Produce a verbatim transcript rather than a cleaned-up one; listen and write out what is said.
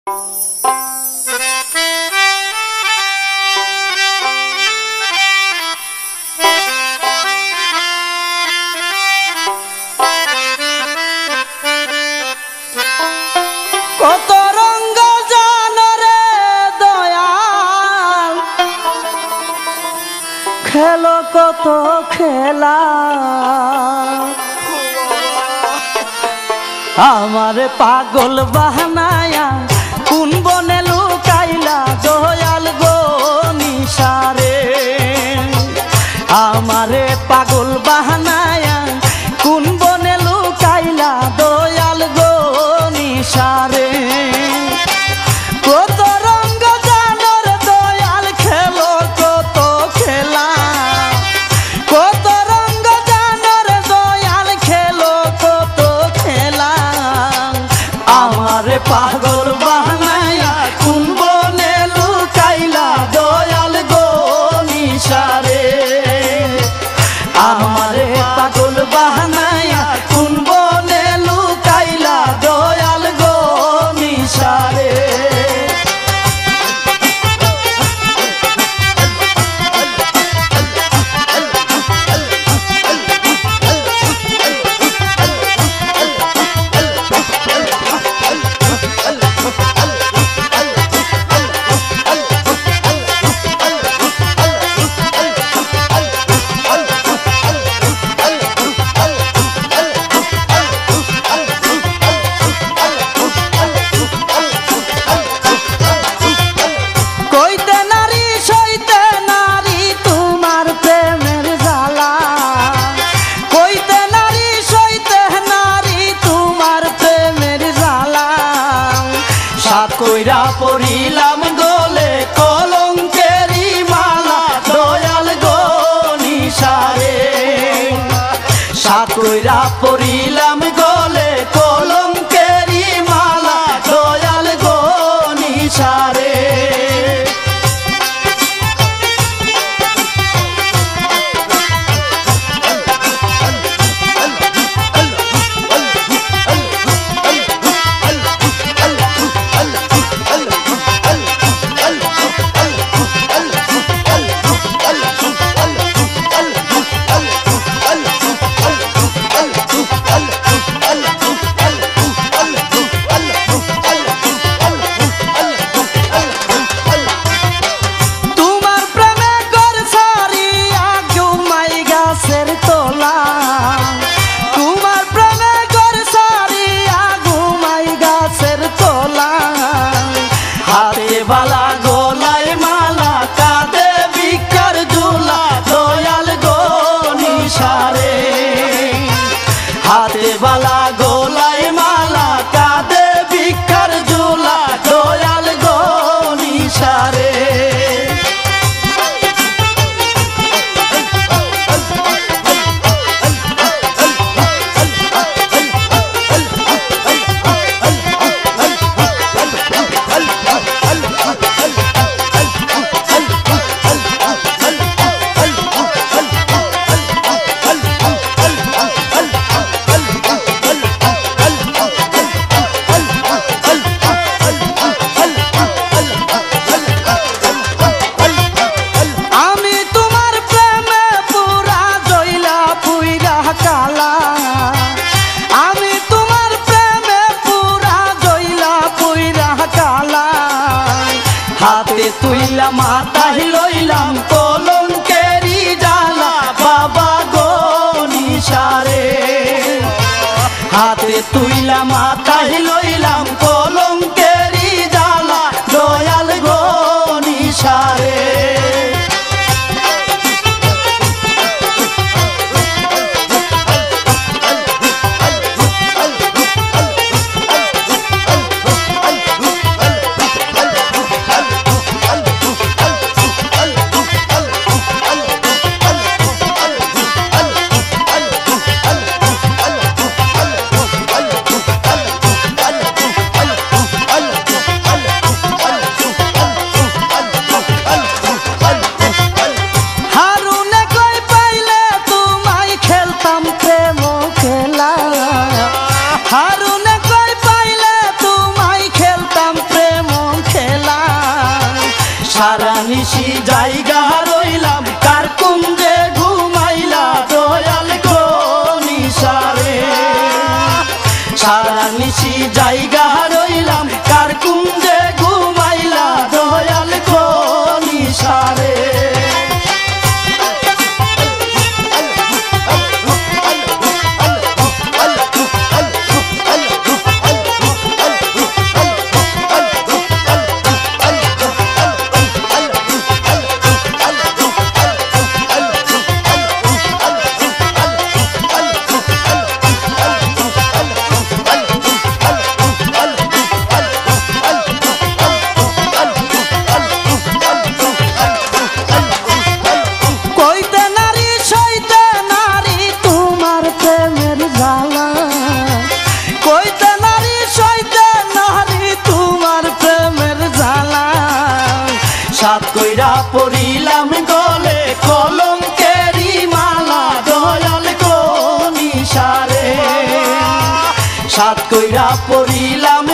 খেলো কত খেলা আমারে পাগল বাহানায়া কোন বনে লুকাইলা দয়াল গো নিশারে আমারে পাগল বাহানায়া কোন বনে লুকাইলা দয়াল গো নিশারে কত রঙ্গ জানর দয়াল খেলো কত খেলা কত রঙ্গ জানর দয়াল খেলো কত খেলা আমারে পাগল বানায়া কোন বনে লুকাইলা দয়াল গো নিশারে আমারে পাগল বানায়া কোন বনে লুকাইলা দয়াল গো নিশারে কইরা পড়িলাম গলে কলঙ্কেরি মালা দয়াল গো নিশারে সাত কইরা পড়িলাম গলে কলঙ্কেরি মালা দয়াল গো নিশারে বালা গোলায় মালা কাঁদে ভিক্ষার ঝুলা দয়াল গো নিশারে হাতে বালা গোলায় মালা কাঁদে ভিক্ষার ঝুলা দয়াল গো নিশারে হাতে তুইলা মাথায় লইলাম কলঙ্কেরি জালা বাবা গো নিশারে হাতে তুইলা মাথায় লইলাম কলঙ্কেরি জালা দয়াল গো নিশারে নিশি জায়গা রইলাম কার কুঞ্জে ঘুমাইলা দয়াল গো নিশারে সারা নিশি জায়গা রইলাম কার কুঞ্জে ঘুমাইলা দয়াল গো নিশারে সাত কইরা পড়িলাম গলে কলঙ্কেরি মালা দয়াল গো নিশারে সাত কইরা পড়িলাম